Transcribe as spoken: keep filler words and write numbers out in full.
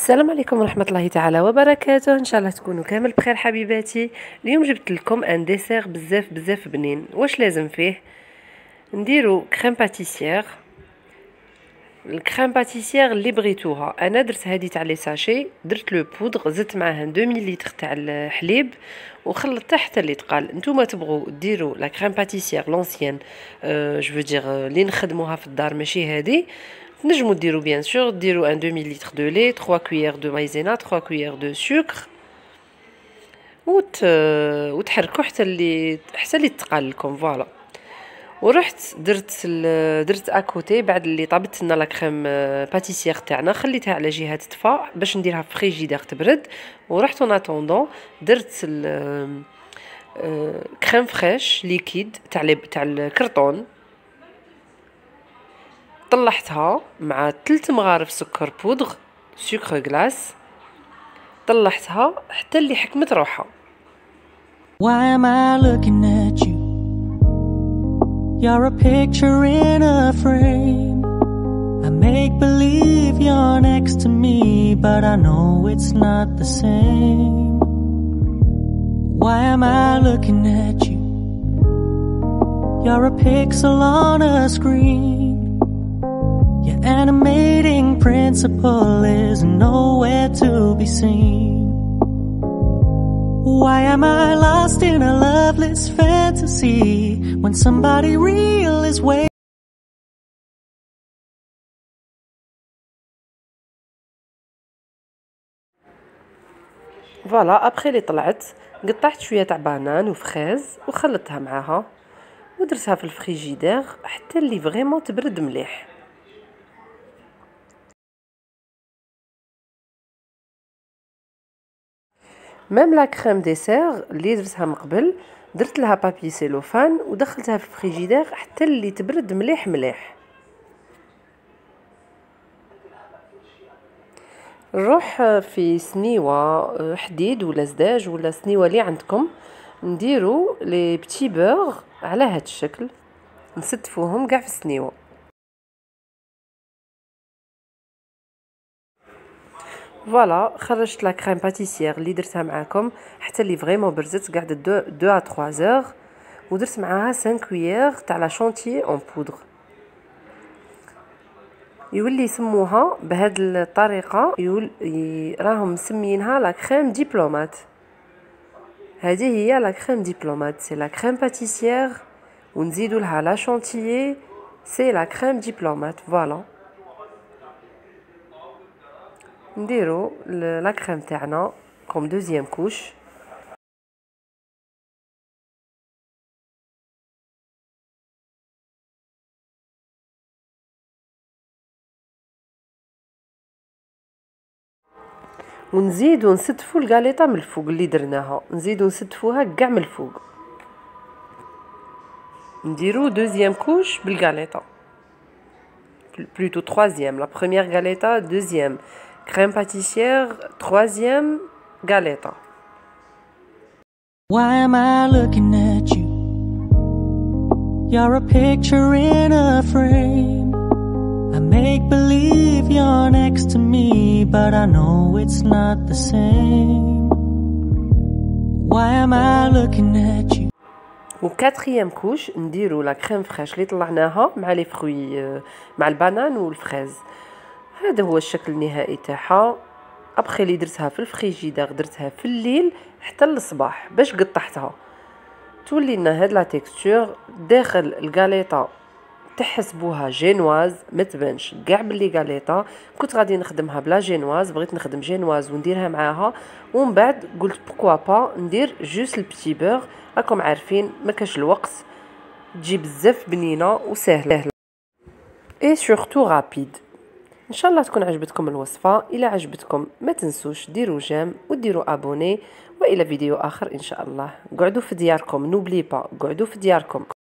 السلام عليكم ورحمة الله تعالى وبركاته. ان شاء الله تكونوا كامل بخير حبيباتي. اليوم جبت لكم ان ديسير بزاف بزاف بنين. واش لازم فيه؟ نديرو كريم باتيسير. الكريم باتيسير اللي بغيتوها، انا درت هذه تاع لي ساشي، درت لو بودر، زدت معاها اثنين مليلتر تاع الحليب وخلطتها حتى اللي تقال. نتوما تبغوا ديروا لا كريم باتيسير لونسيان، اه جو دير اللي نخدموها في الدار، ماشي هذه. نجمو ديرو بيان سور ديرو ان اثنين مليلتر دو لي، ثلاثة كويير دو مايزينا، ثلاثة كويير دو سكر، وت وتحركوا حتى اللي حتى اللي تقال لكم. فوالا. ورحت درت درت اكوتي بعد اللي طابت لنا لا كريم باتيسير تاعنا، خليتها على جهه تطفى باش نديرها في فريجيدير تبرد. ورحت اون اتوندون درت كريم فريش ليكيد تاع تاع الكرتون، طلعتها مع ثلاث مغارف سكر بودغ سكر غلاس، طلعتها حتى اللي حكمت روحها. Why am I looking at you? You're a picture in a frame. I make believe you're next to me, but I know it's not the same. Why am I looking at you? You're a pixel on a screen. Your animating principle is nowhere to be seen. Why am I lost in a loveless fantasy when somebody real is waiting? فوالا. ابخي اللي طلعت قطعت شويه تاع بانان وفخاز وخلطتها معاها ودرتها في الفريجيدير حتى اللي فريمون تبرد مليح. ميم لا كريم ديسير اللي درتها من قبل درت لها بابي سيلوفان ودخلتها في الفريجيدير حتى اللي تبرد مليح مليح. نروح في سنيوه حديد ولا زداج ولا سنيوه اللي عندكم، نديرو لي بتي بور على هذا الشكل، نستفوهم كاع في السنيوه. فوالا. خرجت لا كريم باتيسير اللي درتها معاكم حتى اللي فريمون برزت، قعدت دو ا ثلاثة زور، ودرت معاها خمسة كويير تاع لا شونتيي اون بودر. يولي يسموها بهاد الطريقه، يول راهم مسمينها لا كريم ديبلومات. هذه هي لا كريم ديبلومات، سي لا كريم باتيسير ونزيدوا لها لا شونتيي، سي لا كريم ديبلومات. فوالا. نديرو لا كريم تاعنا كوم دوزيام كوش. ونزيدو نستفو الكاليطه من الفوق اللي درناها، نزيدو نستفوها كاع من الفوق. نديرو دوزيام كوش بالكاليطه، بلوتو troisième. La première galeta, deuxième crème pâtissière, troisième galeta. Why am I looking at you? You're a picture in a frame. I make believe you're next to me, but I know it's not the same. Why am I looking at you? وكاتريام كوش نديرو لا كريم فريش اللي طلعناها مع لي فروي، مع البنان والفريز. هذا هو الشكل النهائي تاعها. ابخي اللي درتها في الفريجيدير درتها في الليل حتى للصباح باش قطعتها، تولي لنا هاد لا تيكستور داخل الكاليطه. تحسبوها جينواز، ما تبانش كاع باللي كاليطه. كنت غادي نخدمها بلا جينواز، بغيت نخدم جينواز ونديرها معاها، ومن بعد قلت بوكوا با ندير جوست البتي بور. راكم عارفين ما كاش الوقت، تجي بزاف بنينه وسهله اي سورتو رابيد. ان شاء الله تكون عجبتكم الوصفه. الى عجبتكم ما تنسوش ديروا جيم وديروا ابوني، والى فيديو اخر ان شاء الله. قعدوا في دياركم، نوبلي با، قعدوا في دياركم.